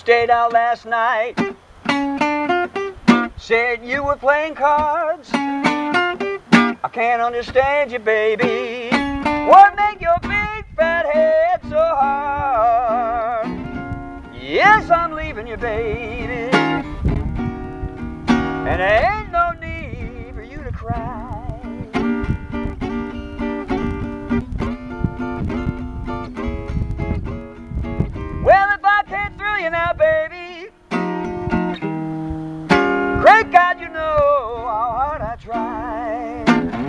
stayed out last night. Said you were playing cards. I can't understand you, baby. What make your big fat head so hard? Yes, I'm leaving you, baby. And there ain't no need for you to cry. Well, if I can't thrill you now, baby, great God, you know how hard I try.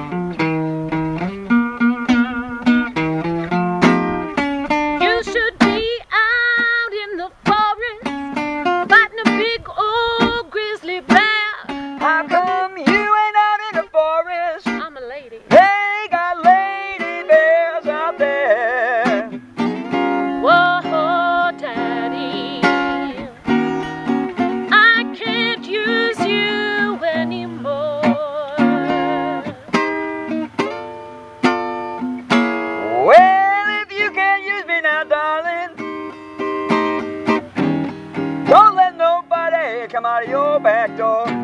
You should be out in the forest fighting a big old grizzly bear. How come you ain't out in the forest? I'm a lady. They got lady bears out there. Whoa, Daddy, I can't use you anymore. Well, if you can't use me now, darling, don't let nobody come out of your back door.